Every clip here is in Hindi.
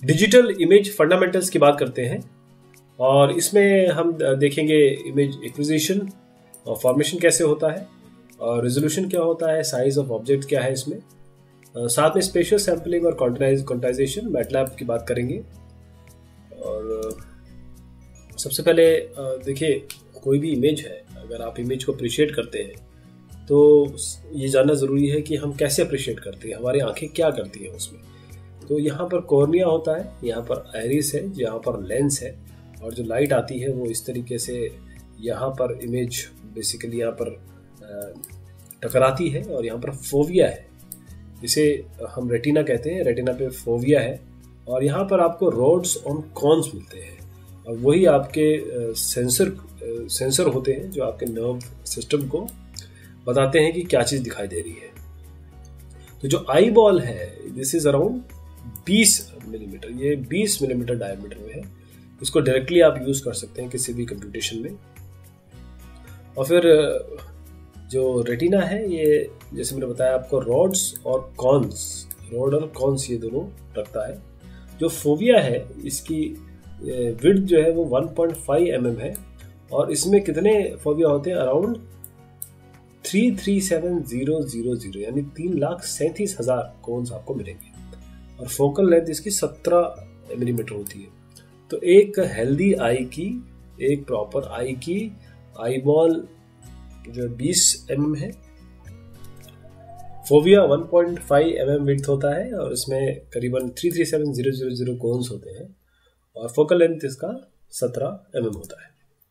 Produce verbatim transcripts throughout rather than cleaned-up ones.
डिजिटल इमेज फंडामेंटल्स की बात करते हैं और इसमें हम देखेंगे इमेज एक्विजिशन और फॉर्मेशन कैसे होता है और रेजोल्यूशन क्या होता है, साइज ऑफ ऑब्जेक्ट क्या है इसमें, साथ में स्पेशियल सैम्पलिंग और क्वांटाइजेशन मैटलैब की बात करेंगे। और सबसे पहले देखिए, कोई भी इमेज है, अगर आप इमेज को अप्रिशिएट करते हैं तो ये जानना ज़रूरी है कि हम कैसे अप्रिशिएट करते हैं, हमारी आंखें क्या करती हैं उसमें। तो यहाँ पर कॉर्निया होता है, यहाँ पर आइरिस है, यहाँ पर लेंस है और जो लाइट आती है वो इस तरीके से यहाँ पर इमेज बेसिकली यहाँ पर टकराती है और यहाँ पर फोविया है, इसे हम रेटिना कहते हैं, रेटिना पे फोविया है और यहाँ पर आपको रोड्स और कॉन्स मिलते हैं और वही आपके सेंसर सेंसर होते हैं जो आपके नर्व सिस्टम को बताते हैं कि क्या चीज़ दिखाई दे रही है। तो जो आई बॉल है दिस इज अराउंड बीस मिलीमीटर, ये बीस मिलीमीटर डायमीटर में है। इसको डायरेक्टली आप यूज़ कर सकते हैं किसी भी कंप्यूटेशन में। और फिर जो रेटिना है ये जैसे मैंने बताया आपको रॉड्स और कॉन्स, रॉड और कॉन्स ये दोनों रखता है। जो फोविया है इसकी विड्थ जो है वो one point five M M है और इसमें कितने फोविया होते हैं, around three three seven zero zero zero यानी तीन लाख सैंतीस हजार कोन्स आपको मिलेंगे और फोकल लेंथ इसकी सत्रह मिलीमीटर होती है। तो एक हेल्दी आई की, एक प्रॉपर आई की आई बॉल जो बीस एम एम है, fovea one point five M M width होता है और इसमें करीबन three three seven zero zero zero cones होते हैं और फोकल लेंथ इसका सत्रह एम एम होता है।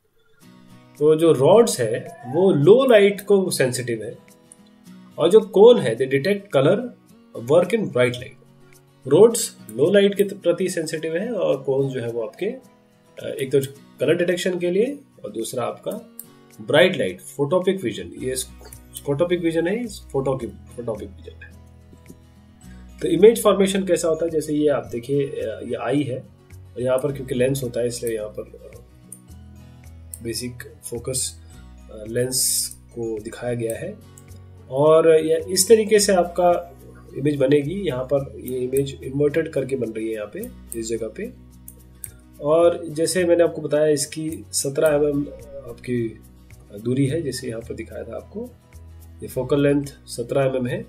तो जो रॉड्स है वो लो लाइट को सेंसिटिव है और जो कोन है they detect colour, work in bright light. Rods low light के प्रति सेंसिटिव है और कोन जो है वो आपके एक तो कलर डिटेक्शन के लिए और दूसरा आपका ब्राइट लाइट, फोटोपिक विजन। ये फोटोपिक विजन है, फोटोपिक फोटोपिक विजन है। तो इमेज फॉर्मेशन कैसा होता है, जैसे ये आप देखिए ये आई है और यहाँ पर क्योंकि लेंस होता है इसलिए यहाँ पर बेसिक फोकस लेंस को दिखाया गया है और ये इस तरीके से आपका इमेज बनेगी। यहाँ पर ये इमेज इन्वर्टेड करके बन रही है यहाँ पे, इस जगह पे। और जैसे मैंने आपको बताया इसकी सत्रह एम एम आपकी दूरी है, जैसे यहाँ पर दिखाया था आपको। ये फोकल लेंथ सत्रह एम एम है।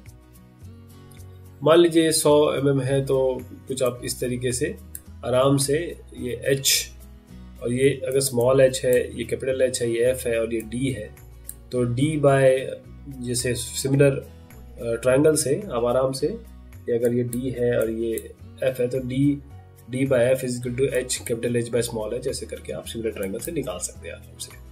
मान लीजिए सौ एम एम है तो कुछ आप इस तरीके से आराम से ये एच और ये अगर स्मॉल एच है, ये कैपिटल एच है, ये एफ है और ये डी है, तो डी बाय जैसे सिमिलर ट्रायंगल से आप आराम से, ये अगर ये डी है और ये एफ है तो D D by F is equal to H capital H by small H, ऐसे करके आप सिमिलर ट्रायंगल से निकाल सकते हैं आराम से।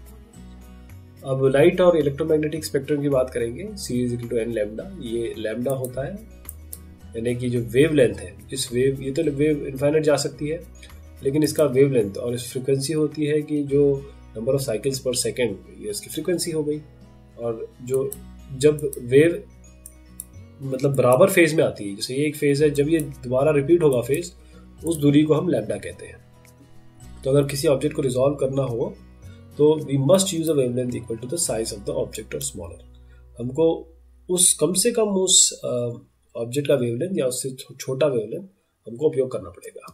अब लाइट और इलेक्ट्रोमैग्नेटिक स्पेक्ट्रम की बात करेंगे। C is equal to N lambda, ये लैम्डा होता है यानी कि जो वेव लेंथ है, इस वेव ये तो वेव इनफाइनाइट जा सकती है लेकिन इसका वेव लेंथ और इस फ्रीक्वेंसी होती है कि जो number of cycles per second, ये इसकी फ्रीक्वेंसी हो गई। और जो जब वेव मतलब बराबर फेज में आती है, जैसे ये एक फेज है, जब ये दोबारा रिपीट होगा फेज, उस दूरी को हम लैम्डा कहते हैं। तो अगर किसी ऑब्जेक्ट को रिजॉल्व करना हो तो we must use a wavelength equal to the size of the object और स्मॉलर। हमको उस कम से कम उस ऑब्जेक्ट का वेवलेंथ या उससे छोटा वेवलेंथ हमको उपयोग करना पड़ेगा।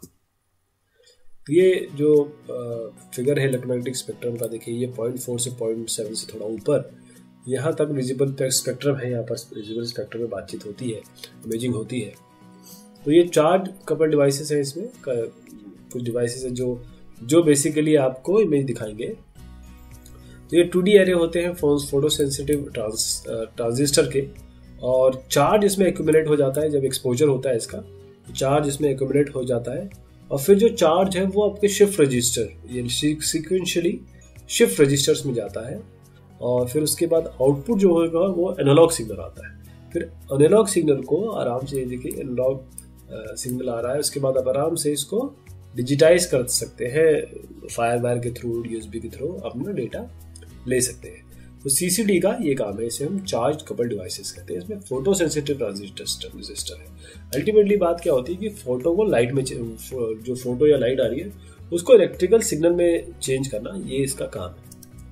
तो ये जो फिगर है इलेक्ट्रोमैग्नेटिक स्पेक्ट्रम का, देखिए ये पॉइंट फोर से पॉइंट सेवन से थोड़ा ऊपर यहाँ तक विजिबल स्पेक्ट्रम है। यहाँ पर विजिबल स्पेक्ट्रम में बातचीत होती है, इमेजिंग होती है। तो ये चार कपल डिवाइसेस हैं, इसमें कुछ डिवाइसेस हैं जो जो बेसिकली आपको इमेज दिखाएंगे। तो ये टू डी एरे होते हैं फोटो सेंसिटिव ट्रांजिस्टर के और चार्ज इसमें एक्यूमुलेट हो जाता है जब एक्सपोजर होता है इसका, चार्ज इसमें एक्यूमुलेट हो जाता है और फिर जो चार्ज है वो आपके शिफ्ट रजिस्टर, ये सीक्वेंशियली शिफ्ट रजिस्टर्स में जाता है और फिर उसके बाद आउटपुट जो होगा वो एनालॉग सिग्नल आता है। फिर एनालॉग सिग्नल को आराम से, देखिए एनालॉग सिग्नल आ रहा है, उसके बाद आप आराम से इसको डिजिटाइज कर सकते हैं, फायर वायर के थ्रू, यूएसबी के थ्रू अपना डेटा ले सकते हैं। तो सीसीडी का ये काम है, इसे हम चार्ज कपल डिवाइसेस कहते हैं। इसमें फोटो सेंसिटिव ट्रांजिस्टर है। अल्टीमेटली बात क्या होती है कि फोटो को लाइट में, जो फोटो या लाइट आ रही है उसको इलेक्ट्रिकल सिग्नल में चेंज करना, ये इसका काम है।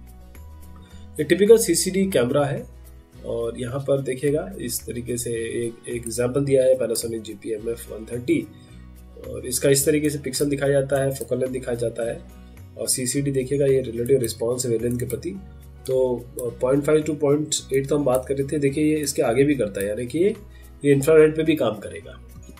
ये टिपिकल सीसीडी कैमरा है और यहाँ पर देखिएगा इस तरीके से एक एक एग्जाम्पल दिया है पैनासोनिक जीपीएमएफ वन थर्टी और इसका इस तरीके से पिक्सल दिखाया जाता है, फोकल लेंथ दिखाया जाता है, और सी सी डी देखिएगा ये रिलेटिव रिस्पॉन्स है वेवलेंथ के प्रति। तो point five to point eight तो हम बात कर रहे थे, देखिए ये इसके आगे भी करता है, यानी कि ये ये इंफ्रारेड पे भी काम करेगा।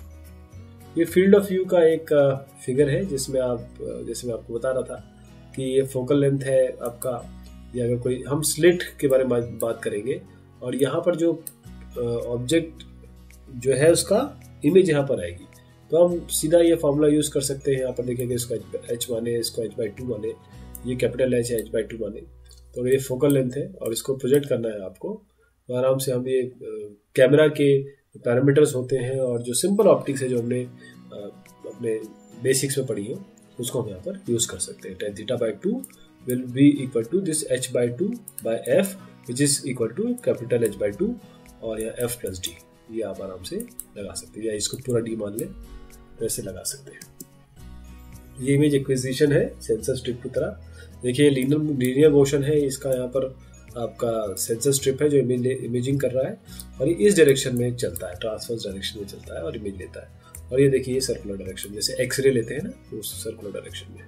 ये फील्ड ऑफ व्यू का एक फिगर है जिसमें आप, जैसे मैं आपको बता रहा था कि ये फोकल लेंथ है आपका, या अगर कोई हम स्लिट के बारे में बात करेंगे, और यहाँ पर जो ऑब्जेक्ट जो है उसका इमेज यहाँ पर आएगी, तो हम सीधा ये फॉर्मूला यूज़ कर सकते हैं। यहाँ पर देखेंगे इसको एच माने, इसको एच बाई टू माने, ये कैपिटल एच है, एच बाई टू माने, तो ये फोकल लेंथ है और इसको प्रोजेक्ट करना है आपको, तो आराम से हम ये कैमरा के पैरामीटर्स होते हैं और जो सिंपल ऑप्टिक्स है जो हमने अपने बेसिक्स में पढ़ी है उसको हम यहाँ पर यूज़ कर सकते हैं। Tan theta by two will be equal to this H by two by F which is equal to capital H by two और या एफ प्लस डी, ये आप आराम से लगा सकते हैं, या इसको पूरा डी मान लें तो ऐसे लगा सकते हैं। ये इमेज एक्विजिशन है सेंसर स्ट्रिप की तरह। देखिए लीनियर लीनियर मोशन है इसका, यहाँ पर आपका सेंसर स्ट्रिप है जो इमेज इमेजिंग कर रहा है और ये इस डायरेक्शन में चलता है, ट्रांसवर्स डायरेक्शन में चलता है और इमेज लेता है। और ये देखिए ये सर्कुलर डायरेक्शन, जैसे एक्सरे लेते हैं ना उस सर्कुलर डायरेक्शन में।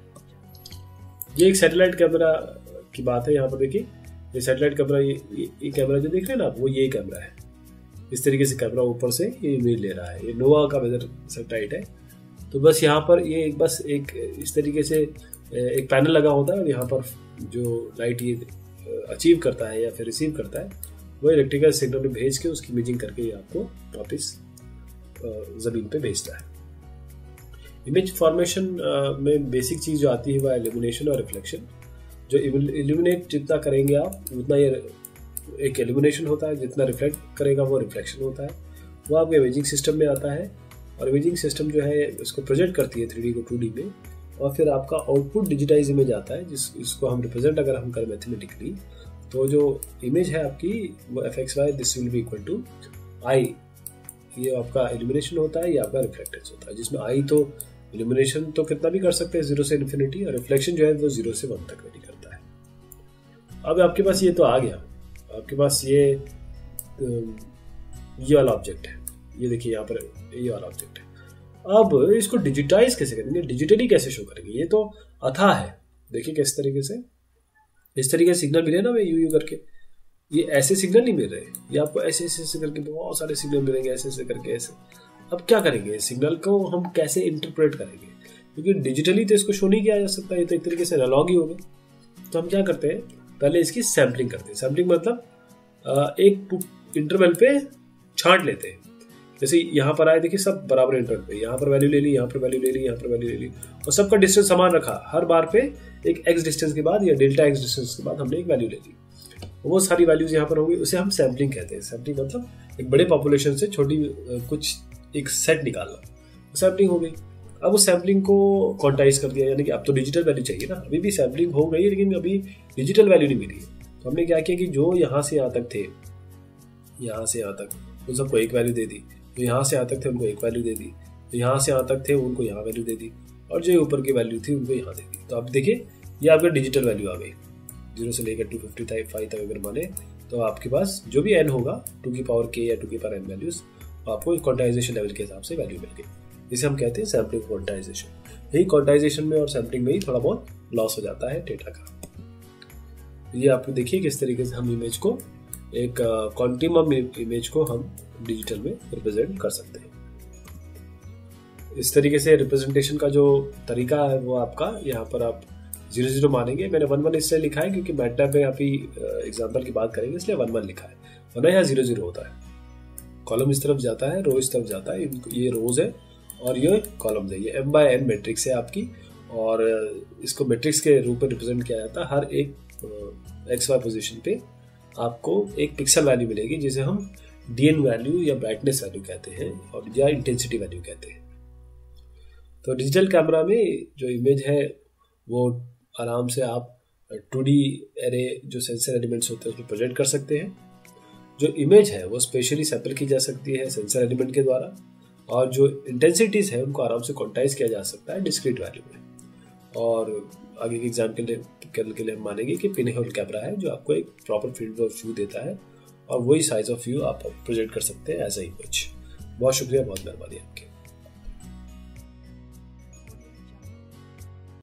ये एक सैटेलाइट कैमरा की बात है। यहाँ पर देखिए ये सैटेलाइट कैमरा, ये ये कैमरा जो देख रहे हैं ना आप, वो ये कैमरा है। इस तरीके से कैमरा ऊपर से ये इमेज ले रहा है। ये नोवा का वेदर सैटेलाइट है। तो बस यहाँ पर ये एक बस एक इस तरीके से एक पैनल लगा होता है और यहाँ पर जो लाइट ये अचीव करता है या फिर रिसीव करता है वो इलेक्ट्रिकल सिग्नल में भेज के उसकी इमेजिंग करके ये आपको वापस ज़मीन पे भेजता है। इमेज फॉर्मेशन में बेसिक चीज़ जो आती है वह एल्यूमिनेशन और रिफ्लेक्शन। जो इल्यूमिनेट जितना करेंगे आप उतना ये एक एल्यूमिनेशन होता है, जितना रिफ्लेक्ट करेगा वो रिफ्लेक्शन होता है। वो आपके इमेजिंग सिस्टम में आता है और इमेजिंग सिस्टम जो है इसको प्रोजेक्ट करती है थ्री डी को टू डी में, और फिर आपका आउटपुट डिजिटाइज इमेज आता है जिस इसको हम रिप्रेजेंट अगर हम करें मैथमेटिकली, तो जो इमेज है आपकी वो F X Y this will be equal to I. ये आपका इल्यूमिनेशन होता है, ये आपका रिफ्लेक्टेंस होता है, जिसमें आई तो इल्यूमिनेशन तो कितना भी कर सकते हैं जीरो से इन्फिनिटी, और रिफ्लेक्शन जो है वो जीरो से वन तक वेरी करता है। अब आपके पास ये तो आ गया, आपके पास ये ये वाला ऑब्जेक्ट है, ये देखिए यहाँ पर ये वाला ऑब्जेक्ट है। अब इसको डिजिटाइज कैसे करेंगे, डिजिटली कैसे शो करेंगे, ये तो अथा है। देखिए किस तरीके से इस तरीके से सिग्नल मिले ना वे यू यू करके, ये ऐसे सिग्नल नहीं मिल रहे, ये आपको ऐसे ऐसे ऐसे करके बहुत सारे सिग्नल मिलेंगे, ऐसे ऐसे करके ऐसे। अब क्या करेंगे, सिग्नल को हम कैसे इंटरप्रेट करेंगे, क्योंकि डिजिटली तो इसको शो नहीं किया जा सकता, ये तो एक तरीके से एनालॉग ही हो गए। तो हम क्या करते हैं, पहले इसकी सैम्पलिंग करते हैं। सैम्पलिंग मतलब एक इंटरवल पे छांट लेते हैं। जैसे यहाँ पर आए देखिए सब बराबर इंटरवल पे, यहाँ पर वैल्यू ले ली, यहाँ पर वैल्यू ले ली, यहाँ पर वैल्यू ले ली, और सबका डिस्टेंस समान रखा। हर बार पे एक एक्स डिस्टेंस के बाद या डेल्टा एक्स डिस्टेंस के बाद हमने एक वैल्यू ले ली, वो सारी वैल्यूज यहाँ पर होंगी, उसे हम सैम्पलिंग कहते हैं। सैम्पलिंग मतलब एक बड़े पॉपुलेशन से छोटी कुछ एक सेट निकालना, सैम्पलिंग हो गई। अब उस सैम्पलिंग को क्वांटाइज कर दिया, यानी कि अब तो डिजिटल वैल्यू चाहिए ना। अभी भी सैम्पलिंग हो गई लेकिन अभी डिजिटल वैल्यू नहीं मिली है। तो हमने क्या किया कि जो यहाँ से यहाँ तक थे, यहाँ से यहाँ तक उन सबको एक वैल्यू दे दी, तो यहाँ से यहाँ तक थे उनको एक वैल्यू दे दी, तो यहाँ से यहाँ तक थे उनको यहाँ वैल्यू दे दी, और जो ऊपर की वैल्यू थी उनको यहाँ दे दी। तो आप देखिए ये आपका डिजिटल वैल्यू आ गई। जीरो से लेकर टू फिफ्टी फाइव तक अगर माने तो आपके पास जो भी एन होगा टू की पावर के या टू की पावर एन वैल्यूज, आपको क्वांटाइजेशन लेवल के हिसाब से वैल्यू मिल गई। इसे हम कहते हैं सैम्पलिंग क्वांटाइजेशन। यही क्वांटाइजेशन में और सैम्पलिंग में ही थोड़ा बहुत लॉस हो जाता है डेटा का। ये आप देखिए किस तरीके से हम इमेज को, एक कॉन्टिनम इमेज को हम डिजिटल में रिप्रेजेंट कर सकते हैं। इस तरीके से रिप्रेजेंटेशन का जो तरीका है वो आपका यहाँ पर आप जीरो जीरो मानेंगे। मैंने वन वन इसलिए लिखा है क्योंकि मैटलैब में अभी एग्जांपल की बात करेंगे इसलिए वन वन लिखा है, वरना यहाँ जीरो जीरो होता है। कॉलम इस तरफ जाता है, रो इस तरफ जाता है, ये रोज है और ये कॉलम्स है। ये एम बाय एन मैट्रिक्स है आपकी, और इसको मैट्रिक्स के रूप में रिप्रेजेंट किया जाता है। हर एक एक्स वाई पोजिशन पे आपको एक पिक्सल वैल्यू मिलेगी जिसे हम डीएन वैल्यू या ब्राइटनेस वैल्यू कहते हैं, और या इंटेंसिटी वैल्यू कहते हैं। तो डिजिटल कैमरा में जो इमेज है वो आराम से आप टू डी एरे जो सेंसर एलिमेंट्स होते हैं उसमें प्रोजेक्ट कर सकते हैं। जो इमेज है वो स्पेशली सैंपल की जा सकती है सेंसर एलिमेंट के द्वारा, और जो इंटेंसिटीज है उनको आराम से क्वांटाइज किया जा सकता है डिस्क्रीट वैल्यू में। और आगे के एग्जाम के लिए के लिए हम मानेंगे कि पिनहोल कैमरा है जो आपको एक प्रॉपर फील्ड ऑफ व्यू देता है, और वही साइज ऑफ व्यू आप प्रोजेक्ट कर सकते हैं एज अ इमेज। बहुत शुक्रिया, बहुत मेहरबानी आपकी।